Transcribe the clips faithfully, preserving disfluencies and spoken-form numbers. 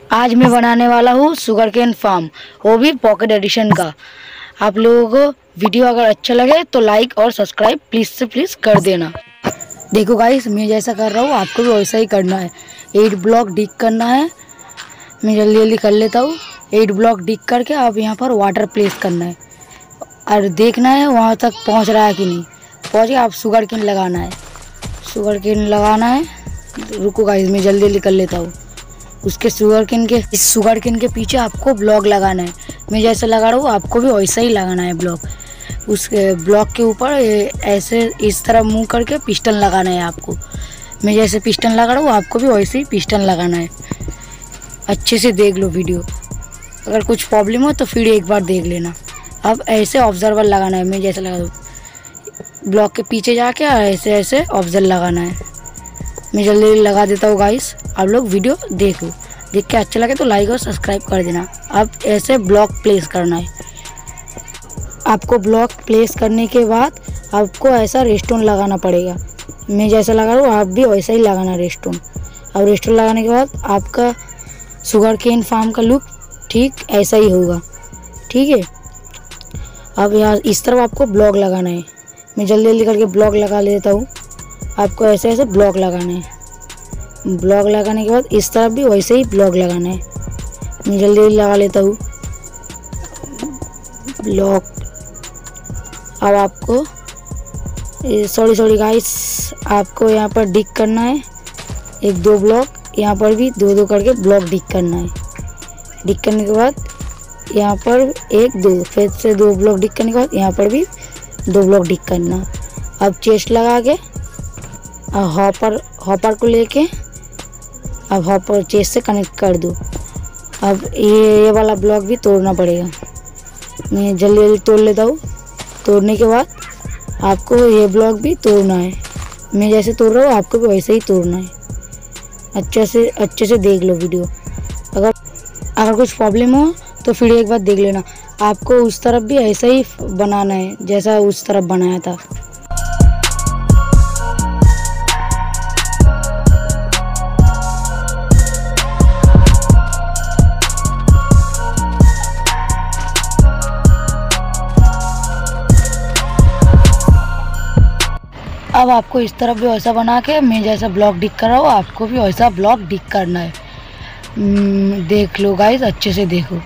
आज मैं बनाने वाला हूँ शुगर केन फार्म, वो भी पॉकेट एडिशन का। आप लोगों को वीडियो अगर अच्छा लगे तो लाइक और सब्सक्राइब प्लीज़ से प्लीज़ कर देना। देखो गाइस, मैं जैसा कर रहा हूँ आपको भी वैसा ही करना है। एट ब्लॉक डिग करना है, मैं जल्दी जल्दी कर लेता हूँ। एट ब्लॉक डिग करके आप यहाँ पर वाटर प्लेस करना है और देखना है वहाँ तक पहुँच रहा है कि नहीं। पहुँच गया, आप शुगर केन लगाना है। शुगर केन लगाना है, रुको गाइस मैं जल्दी जल्दी कर लेता हूँ। उसके शुगर केन के इस शुगर केन के पीछे आपको ब्लॉक लगाना है। मैं जैसे लगा रहा हूँ आपको भी वैसा ही लगाना है ब्लॉक। उस ब्लॉक के ऊपर ऐसे इस तरह मुंह करके पिस्टन लगाना है आपको। मैं जैसे पिस्टन लगा रहा हूँ आपको भी वैसे ही पिस्टन लगाना है। अच्छे से देख लो वीडियो, अगर कुछ प्रॉब्लम हो तो फिर एक बार देख लेना। अब ऐसे ऑब्जर्वर लगाना है, मैं जैसे लगा दूँ ब्लॉक के पीछे जाके ऐसे ऐसे ऑब्जर्वर लगाना है। मैं जल्दी जल्दी लगा देता हूँ गाइस, आप लोग वीडियो देखो, देख के अच्छा लगे तो लाइक और सब्सक्राइब कर देना। अब ऐसे ब्लॉक प्लेस करना है आपको। ब्लॉक प्लेस करने के बाद आपको ऐसा रेस्टोन लगाना पड़ेगा। मैं जैसा लगा रहा हूँ आप भी वैसा ही लगाना रेस्टोन। अब रेस्टोन लगाने के बाद आपका शुगर केन फार्म का लुक ठीक ऐसा ही होगा, ठीक है। अब यहाँ इस तरफ आपको ब्लॉक लगाना है। मैं जल्दी जल्दी करके ब्लॉक लगा लेता हूँ। आपको ऐसे ऐसे ब्लॉक लगाना है। ब्लॉक लगाने के बाद इस तरफ भी वैसे ही ब्लॉक लगाना है। मैं जल्दी जल्दी लगा लेता हूँ ब्लॉक। अब आपको सॉरी सॉरी गाइस, आपको यहाँ पर डिग करना है एक दो ब्लॉक, यहाँ पर भी दो दो करके ब्लॉक डिग करना है। डिग करने के बाद यहाँ पर एक दो, फिर से दो ब्लॉक डिग करने के बाद यहाँ पर भी दो ब्लॉक डिग करना। अब चेस्ट लगा के हॉपर हॉपर को लेके अब हॉपर चेस्ट से कनेक्ट कर दो। अब ये ये वाला ब्लॉक भी तोड़ना पड़ेगा। मैं जल्दी जल्दी तोड़ लेता हूँ। तोड़ने के बाद आपको ये ब्लॉक भी तोड़ना है। मैं जैसे तोड़ रहा हूँ आपको भी वैसे ही तोड़ना है। अच्छे से अच्छे से देख लो वीडियो, अगर अगर कुछ प्रॉब्लम हो तो फिर एक बार देख लेना। आपको उस तरफ भी ऐसा ही बनाना है जैसा उस तरफ बनाया था। अब आपको इस तरफ भी वैसा बना के मैं जैसा ब्लॉक डिग कर रहा हूँ आपको भी वैसा ब्लॉक डिग करना है। देख लो गाइस, अच्छे से देखो।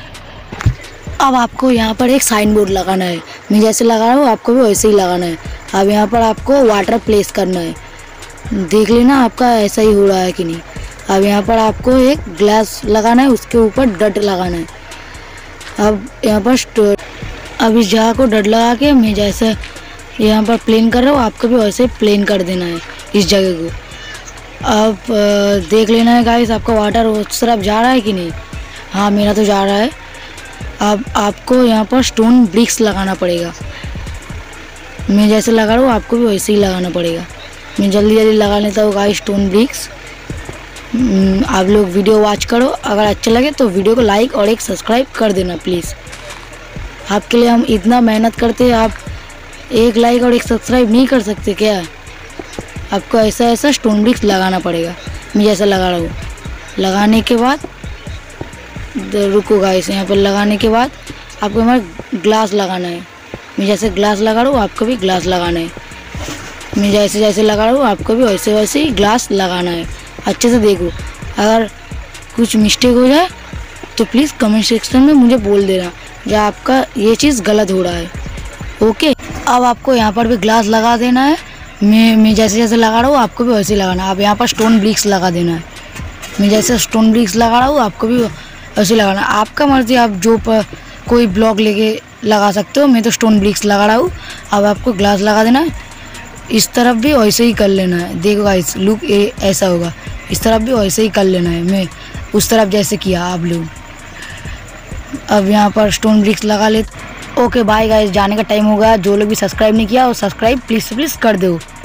अब आपको यहाँ पर एक साइन बोर्ड लगाना है। मैं जैसे लगा रहा हूँ आपको भी वैसे ही लगाना है। अब यहाँ पर आपको वाटर प्लेस करना है। देख लेना आपका ऐसा ही हो रहा है कि नहीं। अब यहाँ पर आपको एक ग्लास लगाना है, उसके ऊपर डट लगाना है। अब यहाँ पर अब इस जगह को डट लगा के मैं जैसे यहाँ पर प्लेन कर रहा हूँ आपको भी वैसे प्लेन कर देना है इस जगह को। अब देख लेना है गाइस आपका वाटर उस तरफ जा रहा है कि नहीं। हाँ, मेरा तो जा रहा है। अब आपको यहाँ पर स्टोन ब्रिक्स लगाना पड़ेगा। मैं जैसे लगा रहा हूँ आपको भी वैसे ही लगाना पड़ेगा। मैं जल्दी जल्दी लगा लेता हूँ गाइस स्टोन ब्रिक्स। आप लोग वीडियो वॉच करो, अगर अच्छा लगे तो वीडियो को लाइक और एक सब्सक्राइब कर देना प्लीज़। आपके लिए हम इतना मेहनत करते हैं, आप एक लाइक और एक सब्सक्राइब नहीं कर सकते क्या? आपको ऐसा ऐसा स्टोन ब्रिक्स लगाना पड़ेगा। मैं जैसा लगा रहा हूँ लगाने के बाद रुको गाइस, यहाँ पर लगाने के बाद आपको हमारा ग्लास लगाना है। मैं जैसे ग्लास लगा रहा हूँ आपको भी ग्लास लगाना है। मैं जैसे जैसे लगा रहा हूँ आपको भी वैसे वैसे ही ग्लास लगाना है। अच्छे से देखो, अगर कुछ मिस्टेक हो जाए तो प्लीज़ कमेंट सेक्शन में मुझे बोल देना या आपका ये चीज़ गलत हो रहा है, ओके। अब आपको यहाँ पर भी ग्लास लगा देना है। मैं मैं जैसे जैसे लगा रहा हूँ आपको भी वैसे ही लगाना है। अब यहाँ पर स्टोन ब्रिक्स लगा देना है। मैं जैसे स्टोन ब्रिक्स लगा रहा हूँ आपको भी वैसे लगाना है। आपका मर्जी, आप जो पर कोई ब्लॉक लेके लगा सकते हो। मैं तो स्टोन ब्रिक्स लगा रहा हूँ। अब आपको ग्लास लगा देना है। इस तरफ भी वैसे ही कर लेना है। देखो गाइस, लुक ऐसा होगा। इस तरफ भी वैसे ही कर लेना है, मैं उस तरफ जैसे किया आप लोग। अब यहाँ पर स्टोन ब्रिक्स लगा ले। ओके बाय गाइस, जाने का टाइम हो गया। जो लोग भी सब्सक्राइब नहीं किया वो सब्सक्राइब प्लीज़ प्लीज़ कर दो।